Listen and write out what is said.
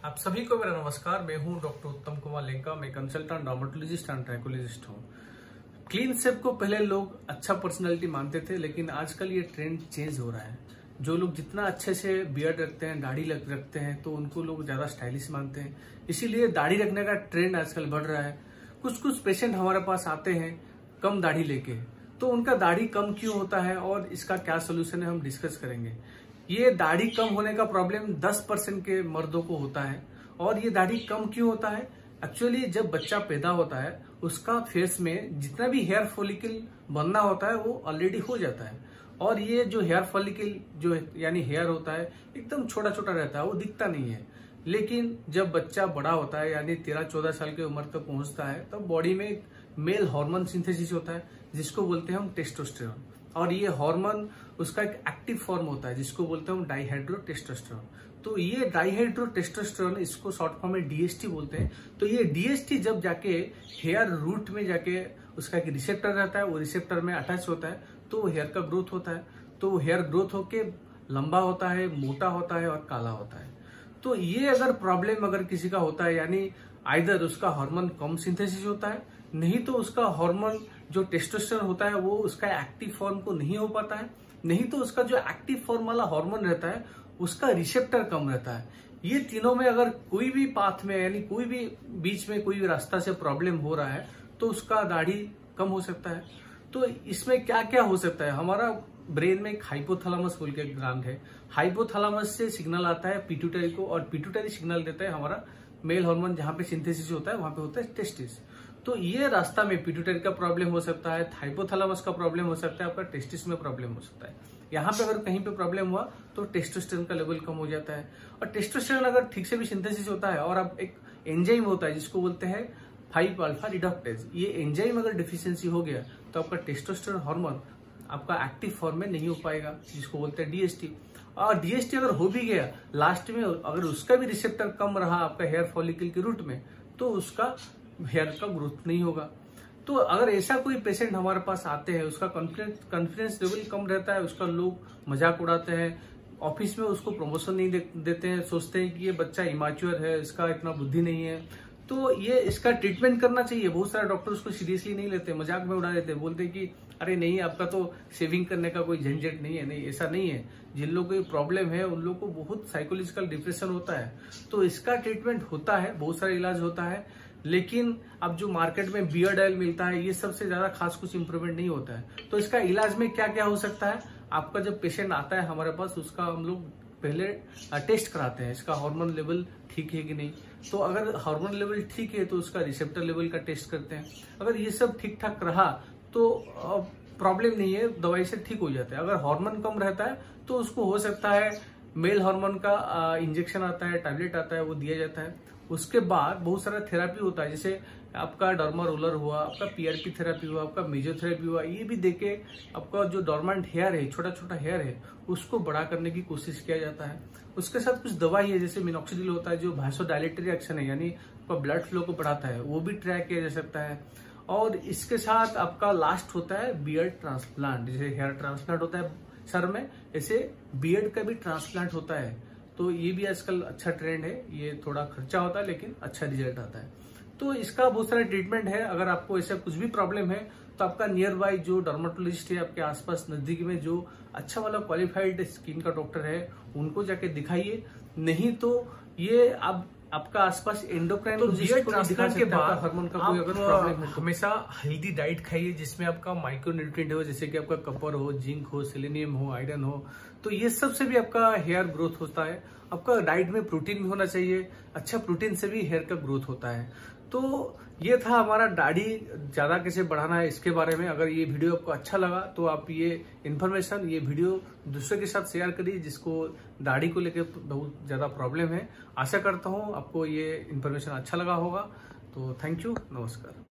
आप सभी को मेरा नमस्कार। मैं हूं डॉक्टर उत्तम कुमार लेंका। मैं कंसल्टेंट डर्मेटोलॉजिस्ट एंड ट्रैकोलॉजिस्ट हूं। क्लीन शेव को पहले लोग अच्छा पर्सनालिटी मानते थे, लेकिन आजकल ये ट्रेंड चेंज हो रहा है। जो लोग जितना अच्छे से बियर्ड रखते हैं, दाढ़ी रखते हैं, तो उनको लोग ज्यादा स्टाइलिश मानते हैं। इसीलिए दाढ़ी रखने का ट्रेंड आजकल बढ़ रहा है। कुछ पेशेंट हमारे पास आते हैं कम दाढ़ी लेके, तो उनका दाढ़ी कम क्यों होता है और इसका क्या सोल्यूशन है हम डिस्कस करेंगे। ये दाढ़ी कम होने का प्रॉब्लम 10% के मर्दों को होता है। और ये दाढ़ी कम क्यों होता है? एक्चुअली जब बच्चा पैदा होता है उसका फेस में जितना भी हेयर फॉलिकल बनना होता है वो ऑलरेडी हो जाता है। और ये जो हेयर फॉलिकल जो यानी हेयर होता है एकदम छोटा छोटा रहता है, वो दिखता नहीं है। लेकिन जब बच्चा बड़ा होता है यानी 13-14 साल की उम्र तक पहुंचता है, तब बॉडी में एक मेल हार्मोन सिंथेसिस होता है जिसको बोलते हैं हम टेस्टोस्टेरोन। और ये हार्मोन उसका एक एक्टिव फॉर्म होता है जिसको बोलते हैं हम डाइहाइड्रोटेस्टोस्टेरोन। तो ये डाइहाइड्रोटेस्टोस्टेरोन, इसको शॉर्ट फॉर्म में डीएसटी बोलते हैं। तो ये डीएसटी जब जाके हेयर रूट में जाके उसका एक रिसेप्टर रहता है, वो रिसेप्टर में अटैच होता है, तो वो हेयर का ग्रोथ होता है। तो वो हेयर ग्रोथ होके लंबा होता है, मोटा होता है और काला होता है। तो ये अगर प्रॉब्लम अगर किसी का होता है, यानी आइदर उसका हार्मोन कम सिंथेसिस होता है, नहीं तो उसका हार्मोन जो टेस्टोस्टेरोन होता है वो उसका एक्टिव फॉर्म को नहीं हो पाता है, नहीं तो उसका जो एक्टिव फॉर्म वाला हार्मोन रहता है उसका रिसेप्टर कम रहता है। ये तीनों में अगर कोई भी पाथ में यानी कोई भी बीच में कोई भी रास्ता से प्रॉब्लम हो रहा है तो उसका दाढ़ी कम हो सकता है। तो इसमें क्या क्या हो सकता है? हमारा ब्रेन में एक हाइपोथैलेमस बोल के एक ग्लैंड है। हाइपोथैलेमस से सिग्नल आता है पिट्यूटरी को, और पिट्यूटरी सिग्नल देता है हमारा मेल हार्मोन जहां पे सिंथेसिस होता है वहां पे होता है टेस्टिस। तो ये रास्ता में पिट्यूटरी का प्रॉब्लम हो सकता है, हाइपोथैलेमस का प्रॉब्लम हो सकता है, आपका टेस्टिस में प्रॉब्लम हो सकता है। यहाँ पे अगर कहीं पे प्रॉब्लम हुआ तो टेस्टोस्टेरोन का लेवल कम हो जाता है। और टेस्टोस्टेरोन अगर ठीक से भी सिंथेसिस होता है और अब एक एंजाइम होता है जिसको बोलते हैं 5-अल्फा रिडक्टेज, ये एंजाइम अगर डिफिशियंसी हो गया तो आपका टेस्टोस्टेरोन हार्मोन आपका एक्टिव फॉर्म में नहीं हो पाएगा, जिसको बोलते हैं डीएसटी। और डीएसटी अगर हो भी गया लास्ट में, अगर उसका भी रिसेप्टर कम रहा आपका हेयर फॉलिकल के रूट में, तो उसका हेयर का ग्रोथ नहीं होगा। तो अगर ऐसा कोई पेशेंट हमारे पास आते हैं, उसका कॉन्फिडेंस लेवल कम रहता है, उसका लोग मजाक उड़ाते हैं, ऑफिस में उसको प्रमोशन नहीं देते हैं, सोचते हैं कि ये बच्चा इमैच्योर है, इसका इतना बुद्धि नहीं है, तो ये इसका ट्रीटमेंट करना चाहिए। बहुत सारे डॉक्टर उसको सीरियसली नहीं लेते, मजाक में उड़ा देते, बोलते हैं कि अरे नहीं, आपका तो शेविंग करने का कोई झंझट नहीं है। नहीं, ऐसा नहीं है। जिन लोगों को ये प्रॉब्लम है उन लोगों को बहुत साइकोलॉजिकल डिप्रेशन होता है, तो इसका ट्रीटमेंट होता है, बहुत सारा इलाज होता है। लेकिन अब जो मार्केट में बियर्ड ऑयल मिलता है, ये सबसे ज्यादा खास कुछ इंप्रूवमेंट नहीं होता है। तो इसका इलाज में क्या क्या हो सकता है? आपका जब पेशेंट आता है हमारे पास, उसका हम लोग पहले टेस्ट कराते हैं, इसका हार्मोन लेवल ठीक है कि नहीं। तो अगर हार्मोन लेवल ठीक है तो उसका रिसेप्टर लेवल का टेस्ट करते हैं। अगर ये सब ठीक ठाक रहा तो प्रॉब्लम नहीं है, दवाई से ठीक हो जाता है। अगर हार्मोन कम रहता है तो उसको हो सकता है मेल हार्मोन का इंजेक्शन आता है, टैबलेट आता है, वो दिया जाता है। उसके बाद बहुत सारा थेरापी होता है, जैसे आपका डर्मा रोलर हुआ, आपका पीआरपी थेरापी हुआ, आपका मेजोथेरेपी हुआ। ये भी देके आपका जो डोरमेंट हेयर है, छोटा छोटा हेयर है, उसको बड़ा करने की कोशिश किया जाता है। उसके साथ कुछ दवाई है जैसे मिनॉक्सिडिल होता है जो वासोडायलेटरी एक्शन है, यानी आपका ब्लड फ्लो को बढ़ाता है, वो भी ट्राई किया जा सकता है। और इसके साथ आपका लास्ट होता है बियर्ड ट्रांसप्लांट। जैसे हेयर ट्रांसप्लांट होता है सर में, ऐसे बियर्ड का भी ट्रांसप्लांट होता है। तो ये भी आजकल अच्छा ट्रेंड है। ये थोड़ा खर्चा होता है लेकिन अच्छा रिजल्ट आता है। तो इसका बहुत सारा ट्रीटमेंट है। अगर आपको ऐसा कुछ भी प्रॉब्लम है तो आपका नियर बाय जो डर्मेटोलॉजिस्ट है आपके आसपास नजदीक में, जो अच्छा वाला क्वालिफाइड स्किन का डॉक्टर है, उनको जाके दिखाइए। नहीं तो ये अब आपका आसपास एंडोक्राइनोलॉजिस्ट को दिखा के बाद हार्मोन का कोई अगर प्रॉब्लम है, हमेशा हेल्दी डाइट खाइए जिसमें आपका माइक्रोन्यूट्रिएंट हो, जैसे कि आपका कॉपर हो, जिंक हो, सेलेनियम हो, आयरन हो। तो ये सब से भी आपका हेयर ग्रोथ होता है। आपका डाइट में प्रोटीन भी होना चाहिए, अच्छा प्रोटीन से भी हेयर का ग्रोथ होता है। तो ये था हमारा दाढ़ी ज्यादा कैसे बढ़ाना है इसके बारे में। अगर ये वीडियो आपको अच्छा लगा तो आप ये इन्फॉर्मेशन, ये वीडियो दूसरे के साथ शेयर करिए जिसको दाढ़ी को लेकर बहुत ज्यादा प्रॉब्लम है। आशा करता हूँ आपको ये इन्फॉर्मेशन अच्छा लगा होगा। तो थैंक यू, नमस्कार।